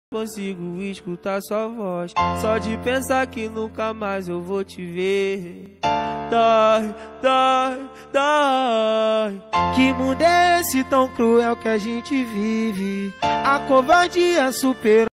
consigo escutar sua voz. Só de pensar que nunca mais eu vou te ver. Dói, dói, dói. Que mundo é esse tão cruel que a gente vive? A covardia superou.